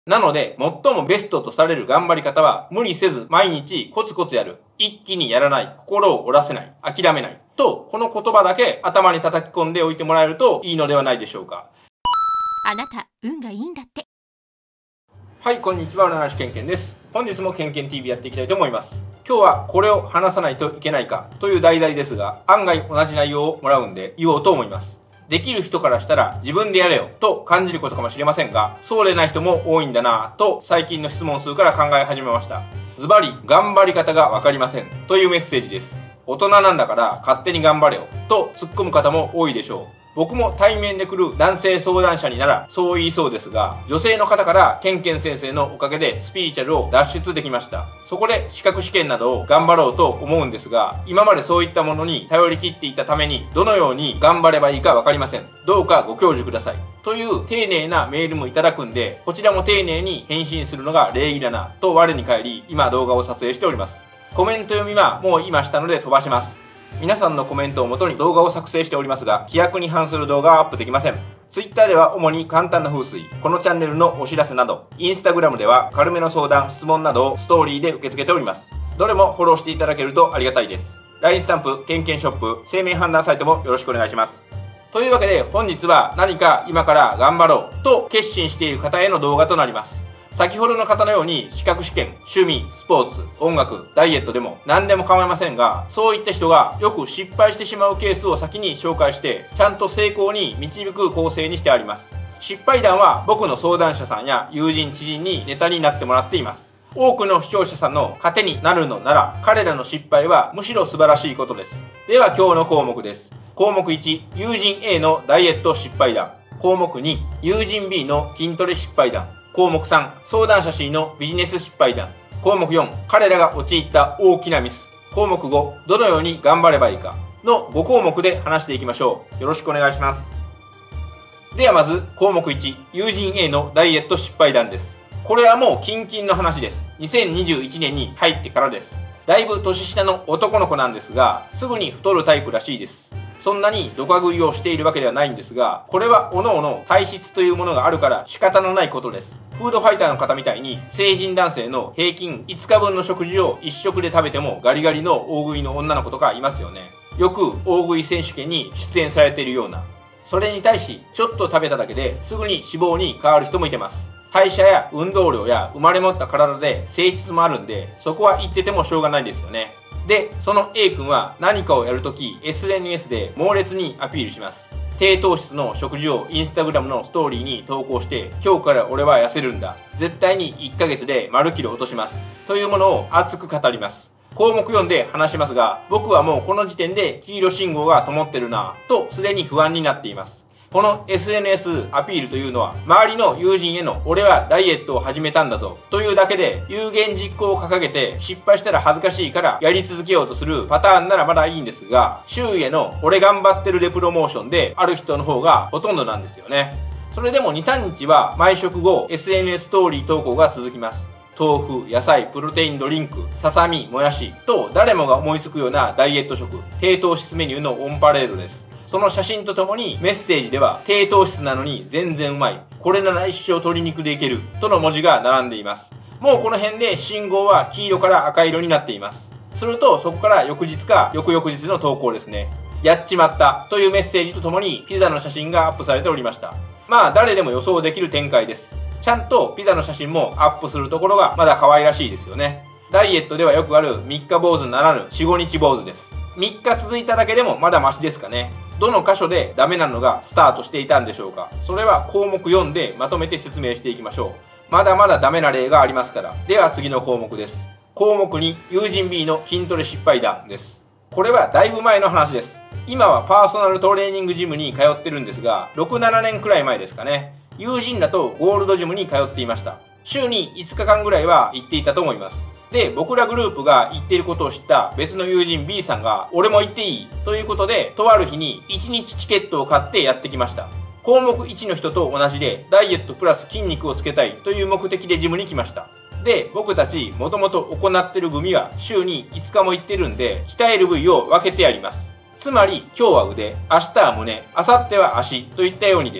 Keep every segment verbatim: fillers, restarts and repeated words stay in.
なので、最もベストとされる頑張り方は、無理せず毎日コツコツやる。一気にやらない。心を折らせない。諦めない。と、この言葉だけ頭に叩き込んでおいてもらえるといいのではないでしょうか。 あなた、運がいいんだって。 はい、こんにちは、占い師けんけんです。本日もけんけん ティーブイ やっていきたいと思います。今日はこれを話さないといけないかという題材ですが、案外同じ内容をもらうんで言おうと思います。できる人からしたら自分でやれよと感じることかもしれませんが、そうでない人も多いんだなぁと最近の質問数から考え始めました。ズバリ、頑張り方がわかりませんというメッセージです。大人なんだから勝手に頑張れよと突っ込む方も多いでしょう。僕も対面で来る男性相談者にならそう言いそうですが、女性の方からケンケン先生のおかげでスピリチュアルを脱出できました。そこで資格試験などを頑張ろうと思うんですが、今までそういったものに頼り切っていたためにどのように頑張ればいいかわかりません。どうかご教授ください。という丁寧なメールもいただくんで、こちらも丁寧に返信するのが礼儀だなと我に返り、今動画を撮影しております。コメント読みはもう今したので飛ばします。皆さんのコメントをもとに動画を作成しておりますが、規約に反する動画はアップできません。Twitter では主に簡単な風水、このチャンネルのお知らせなど、Instagram では軽めの相談、質問などをストーリーで受け付けております。どれもフォローしていただけるとありがたいです。ライン スタンプ、ケンケンショップ、生命判断サイトもよろしくお願いします。というわけで本日は何か今から頑張ろうと決心している方への動画となります。先ほどの方のように資格試験、趣味、スポーツ、音楽、ダイエットでも何でも構いませんが、そういった人がよく失敗してしまうケースを先に紹介して、ちゃんと成功に導く構成にしてあります。失敗談は僕の相談者さんや友人知人にネタになってもらっています。多くの視聴者さんの糧になるのなら、彼らの失敗はむしろ素晴らしいことです。では今日の項目です。項目いち、友人 A のダイエット失敗談。項目に、友人 B の筋トレ失敗談。項目さん、相談者 C のビジネス失敗談。項目よん、彼らが陥った大きなミス。項目ご、どのように頑張ればいいかのご項目で話していきましょう。よろしくお願いします。ではまず、項目いち、友人 A のダイエット失敗談です。これはもう近々の話です。にせんにじゅういちねんに入ってからです。だいぶ年下の男の子なんですが、すぐに太るタイプらしいです。そんなにドカ食いをしているわけではないんですが、これは各々体質というものがあるから仕方のないことです。フードファイターの方みたいに成人男性の平均いつかぶんの食事をいっ食で食べてもガリガリの大食いの女の子とかいますよね。よく大食い選手権に出演されているような。それに対しちょっと食べただけですぐに脂肪に変わる人もいてます。代謝や運動量や生まれ持った体で性質もあるんで、そこは言っててもしょうがないですよね。で、その A 君は何かをやるとき エスエヌエス で猛烈にアピールします。低糖質の食事をインスタグラムのストーリーに投稿して、今日から俺は痩せるんだ。絶対にいっかげつで丸キロ落とします。というものを熱く語ります。項目よんで話しますが、僕はもうこの時点で黄色信号が灯ってるなぁとすでに不安になっています。この エスエヌエス アピールというのは、周りの友人への俺はダイエットを始めたんだぞというだけで有言実行を掲げて失敗したら恥ずかしいからやり続けようとするパターンならまだいいんですが、周囲への俺頑張ってるでプロモーションである人の方がほとんどなんですよね。それでもに、さんにちは毎食後 エスエヌエス ストーリー投稿が続きます。豆腐、野菜、プロテインドリンク、ささみ、もやしと誰もが思いつくようなダイエット食、低糖質メニューのオンパレードです。その写真とともにメッセージでは低糖質なのに全然うまい。これなら一生鶏肉でいける。との文字が並んでいます。もうこの辺で信号は黄色から赤色になっています。するとそこから翌日か翌々日の投稿ですね。やっちまったというメッセージとともにピザの写真がアップされておりました。まあ誰でも予想できる展開です。ちゃんとピザの写真もアップするところがまだ可愛らしいですよね。ダイエットではよくあるみっか坊主ならぬよん、ごにち坊主です。みっか続いただけでもまだマシですかね。どの箇所でダメなのがスタートしていたんでしょうか。それは項目よんでまとめて説明していきましょう。まだまだダメな例がありますから。では次の項目です。項目に、友人 B の筋トレ失敗談です。これはだいぶ前の話です。今はパーソナルトレーニングジムに通ってるんですが、ろく、ななねんくらい前ですかね。友人らとゴールドジムに通っていました。週にいつかかんぐらいは行っていたと思います。で、僕らグループが行っていることを知った別の友人 B さんが、俺も行っていいということで、とある日にいちにちチケットを買ってやってきました。項目いちの人と同じで、ダイエットプラス筋肉をつけたいという目的でジムに来ました。で、僕たちもともと行ってる組は週にいつかも行ってるんで、鍛える部位を分けてやります。つまり、今日は腕、明日は胸、明後日は足といったようにです。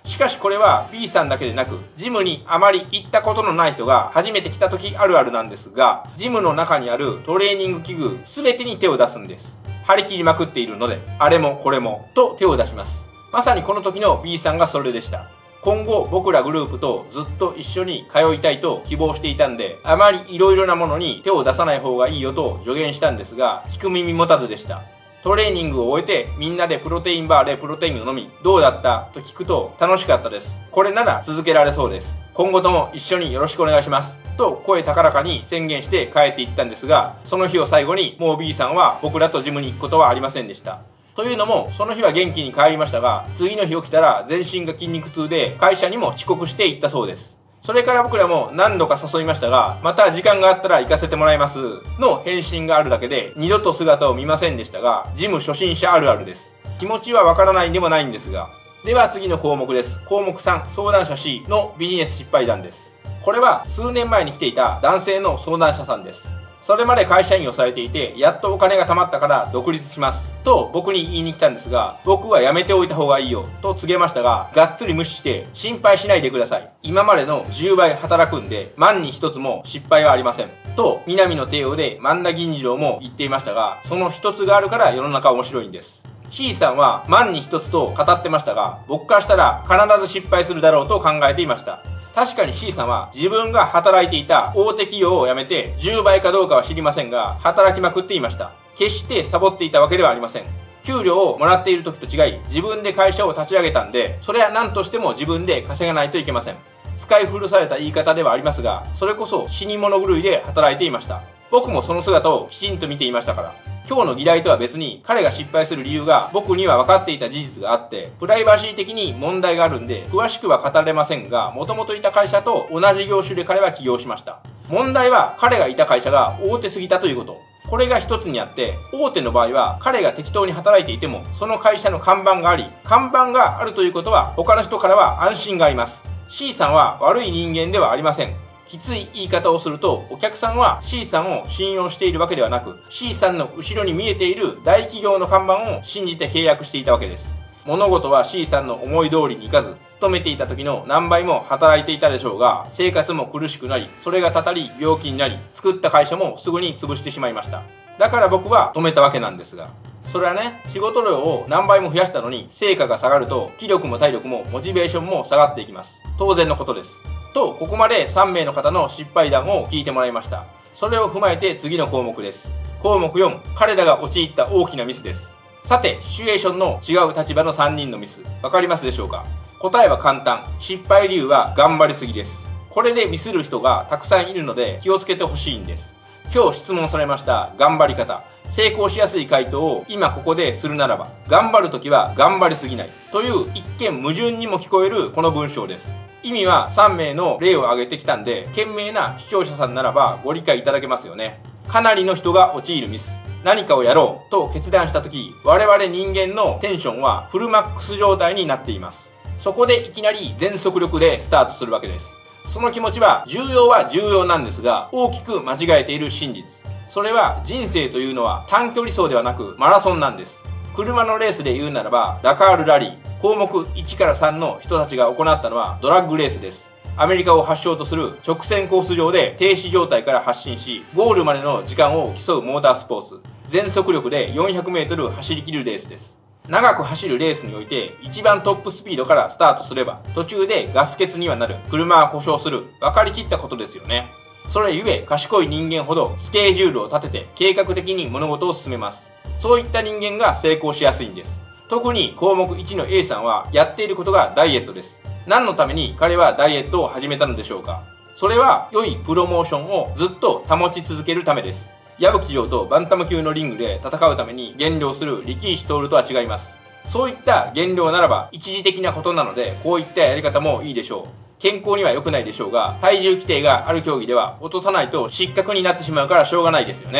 しかしこれは B さんだけでなく、ジムにあまり行ったことのない人が初めて来た時あるあるなんですが、ジムの中にあるトレーニング器具全てに手を出すんです。張り切りまくっているので、あれもこれもと手を出します。まさにこの時の B さんがそれでした。今後僕らグループとずっと一緒に通いたいと希望していたんで、あまり色々なものに手を出さない方がいいよと助言したんですが、聞く耳持たずでした。トレーニングを終えてみんなでプロテインバーでプロテインを飲み、どうだったと聞くと楽しかったです。これなら続けられそうです。今後とも一緒によろしくお願いします。と声高らかに宣言して帰っていったんですが、その日を最後にもう B さんは僕らとジムに行くことはありませんでした。というのも、その日は元気に帰りましたが、次の日起きたら全身が筋肉痛で会社にも遅刻して行ったそうです。それから僕らも何度か誘いましたが、また時間があったら行かせてもらいますの返信があるだけで二度と姿を見ませんでしたが、ジム初心者あるあるです。気持ちはわからないでもないんですが。では次の項目です。項目さん、相談者 C のビジネス失敗談です。これは数年前に来ていた男性の相談者さんです。それまで会社員をされていて、やっとお金が貯まったから独立しますと僕に言いに来たんですが、僕はやめておいた方がいいよと告げましたが、がっつり無視して心配しないでください。今までのじゅうばい働くんで万に一つも失敗はありません。と南の帝王で万田銀次郎も言っていましたが、その一つがあるから世の中面白いんです。C さんは万に一つと語ってましたが、僕からしたら必ず失敗するだろうと考えていました。確かに C さんは自分が働いていた大手企業を辞めてじゅうばいかどうかは知りませんが、働きまくっていました。決してサボっていたわけではありません。給料をもらっている時と違い、自分で会社を立ち上げたんで、それは何としても自分で稼がないといけません。使い古された言い方ではありますが、それこそ死に物狂いで働いていました。僕もその姿をきちんと見ていましたから。今日の議題とは別に、彼が失敗する理由が僕には分かっていた事実があって、プライバシー的に問題があるんで、詳しくは語れませんが、もともといた会社と同じ業種で彼は起業しました。問題は彼がいた会社が大手すぎたということ。これが一つにあって、大手の場合は彼が適当に働いていても、その会社の看板があり、看板があるということは、他の人からは安心があります。C さんは悪い人間ではありません。きつい言い方をすると、お客さんは C さんを信用しているわけではなく、C さんの後ろに見えている大企業の看板を信じて契約していたわけです。物事は C さんの思い通りにいかず、勤めていた時の何倍も働いていたでしょうが、生活も苦しくなり、それがたたり病気になり、作った会社もすぐに潰してしまいました。だから僕は止めたわけなんですが。それはね、仕事量を何倍も増やしたのに成果が下がると、気力も体力もモチベーションも下がっていきます。当然のことです。と、ここまでさんめいの方の失敗談を聞いてもらいました。それを踏まえて次の項目です。項目よん、彼らが陥った大きなミスです。さて、シチュエーションの違う立場のさんにんのミス、わかりますでしょうか？答えは簡単。失敗理由は頑張りすぎです。これでミスる人がたくさんいるので気をつけてほしいんです。今日質問されました頑張り方、成功しやすい回答を今ここでするならば、頑張るときは頑張りすぎないという一見矛盾にも聞こえるこの文章です。意味はさんめいの例を挙げてきたんで、賢明な視聴者さんならばご理解いただけますよね。かなりの人が陥るミス。何かをやろうと決断したとき、我々人間のテンションはフルマックス状態になっています。そこでいきなり全速力でスタートするわけです。その気持ちは重要は重要なんですが、大きく間違えている真実。それは人生というのは短距離走ではなくマラソンなんです。車のレースで言うならば、ダカールラリー。項目いちからさんの人たちが行ったのはドラッグレースです。アメリカを発祥とする直線コース上で停止状態から発進し、ゴールまでの時間を競うモータースポーツ。全速力でよんひゃくメートル走り切るレースです。長く走るレースにおいて一番トップスピードからスタートすれば、途中でガス欠にはなる。車は故障する。分かりきったことですよね。それゆえ賢い人間ほどスケジュールを立てて計画的に物事を進めます。そういった人間が成功しやすいんです。特に項目いちの A さんはやっていることがダイエットです。何のために彼はダイエットを始めたのでしょうか？それは良いプロモーションをずっと保ち続けるためです。矢吹城とバンタム級のリングで戦うために減量する力石徹とは違います。そういった減量ならば一時的なことなので、こういったやり方もいいでしょう。健康には良くないでしょうが、体重規定がある競技では落とさないと失格になってしまうからしょうがないですよね。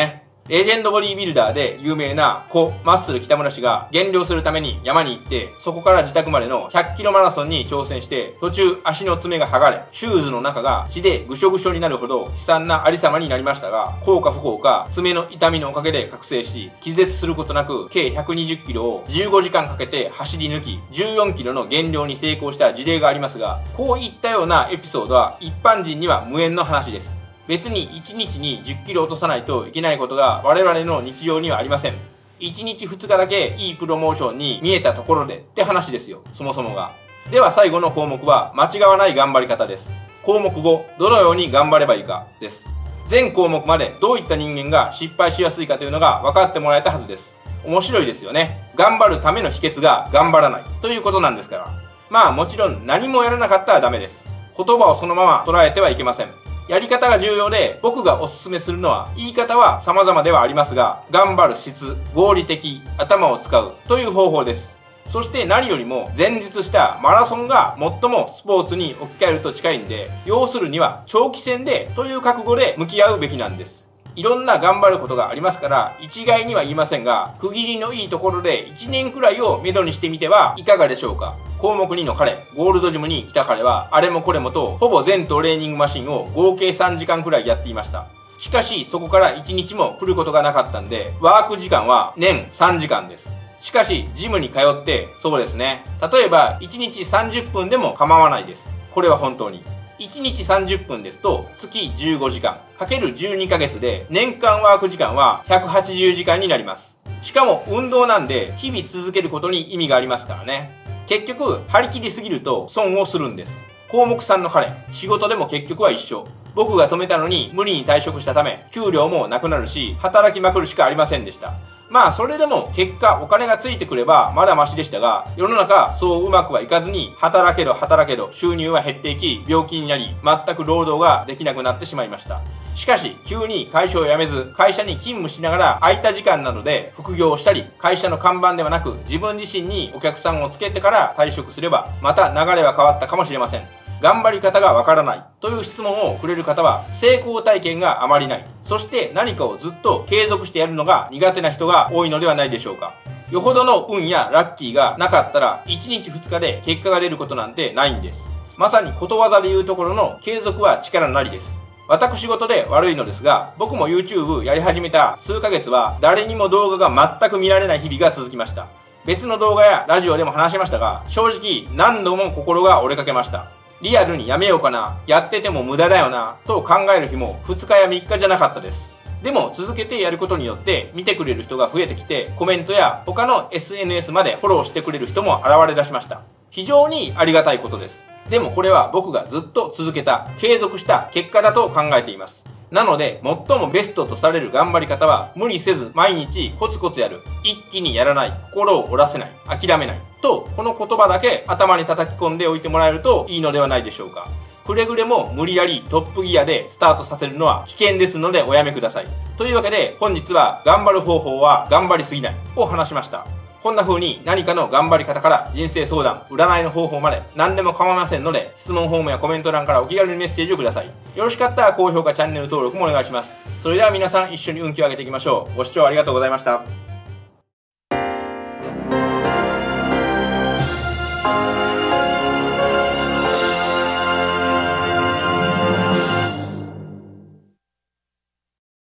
レジェンドボディビルダーで有名な故マッスル北村氏が減量するために山に行って、そこから自宅までのひゃっキロマラソンに挑戦して、途中足の爪が剥がれ、シューズの中が血でぐしょぐしょになるほど悲惨なありさまになりましたが、幸か不幸か爪の痛みのおかげで覚醒し、気絶することなく計ひゃくにじゅっキロをじゅうごじかんかけて走り抜き、じゅうよんキロの減量に成功した事例がありますが、こういったようなエピソードは一般人には無縁の話です。別にいちにちにじゅっキロ落とさないといけないことが我々の日常にはありません。いちにちふつかだけいいプロモーションに見えたところでって話ですよ、そもそもが。では最後の項目は間違わない頑張り方です。項目ご、どのように頑張ればいいかです。全項目までどういった人間が失敗しやすいかというのが分かってもらえたはずです。面白いですよね。頑張るための秘訣が頑張らないということなんですから。まあもちろん何もやらなかったらダメです。言葉をそのまま捉えてはいけません。やり方が重要で、僕がおすすめするのは、言い方は様々ではありますが、頑張る質、合理的、頭を使うという方法です。そして何よりも前述したマラソンが最もスポーツに置き換えると近いんで、要するには長期戦でという覚悟で向き合うべきなんです。いろんな頑張ることがありますから、一概には言いませんが、区切りのいいところでいちねんくらいをめどにしてみてはいかがでしょうか。項目にの彼、ゴールドジムに来た彼は、あれもこれもと、ほぼ全トレーニングマシンを合計さんじかんくらいやっていました。しかし、そこからいちにちも来ることがなかったんで、ワーク時間は年さんじかんです。しかし、ジムに通って、そうですね。例えば、いちにちさんじゅっぷんでも構わないです。これは本当に。いちにちさんじゅっぷんですと、月じゅうごじかん、かけるじゅうにかげつで、年間ワーク時間はひゃくはちじゅうじかんになります。しかも、運動なんで、日々続けることに意味がありますからね。結局、張り切りすぎると損をするんです。項目さんの彼、仕事でも結局は一緒。僕が止めたのに無理に退職したため、給料もなくなるし、働きまくるしかありませんでした。まあ、それでも結果お金がついてくればまだマシでしたが、世の中そううまくはいかずに、働けど働けど収入は減っていき、病気になり、全く労働ができなくなってしまいました。しかし、急に会社を辞めず、会社に勤務しながら空いた時間などで副業をしたり、会社の看板ではなく自分自身にお客さんをつけてから退職すれば、また流れは変わったかもしれません。頑張り方がわからないという質問をくれる方は、成功体験があまりない。そして何かをずっと継続してやるのが苦手な人が多いのではないでしょうか。よほどの運やラッキーがなかったら、いちにちふつかで結果が出ることなんてないんです。まさにことわざで言うところの継続は力なりです。私事で悪いのですが、僕も YouTube やり始めた数ヶ月は誰にも動画が全く見られない日々が続きました。別の動画やラジオでも話しましたが、正直何度も心が折れかけました。リアルにやめようかな、やってても無駄だよな、と考える日もふつかやみっかじゃなかったです。でも続けてやることによって見てくれる人が増えてきて、コメントや他の エスエヌエス までフォローしてくれる人も現れ出しました。非常にありがたいことです。でもこれは僕がずっと続けた、継続した結果だと考えています。なので、最もベストとされる頑張り方は、無理せず毎日コツコツやる、一気にやらない、心を折らせない、諦めない、と、この言葉だけ頭に叩き込んでおいてもらえるといいのではないでしょうか。くれぐれも無理やりトップギアでスタートさせるのは危険ですのでおやめください。というわけで、本日は頑張る方法は頑張りすぎないを話しました。こんな風に何かの頑張り方から人生相談、占いの方法まで何でも構いませんので、質問フォームやコメント欄からお気軽にメッセージをください。よろしかったら高評価、チャンネル登録もお願いします。それでは皆さん一緒に運気を上げていきましょう。ご視聴ありがとうございました。